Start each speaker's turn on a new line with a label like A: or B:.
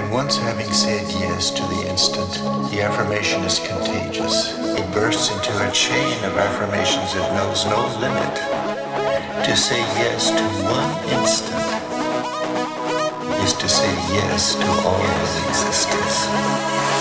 A: And once having said yes to the instant, the affirmation is contagious. It bursts into a chain of affirmations that knows no limit. To say yes to one instant is to say yes to all of existence.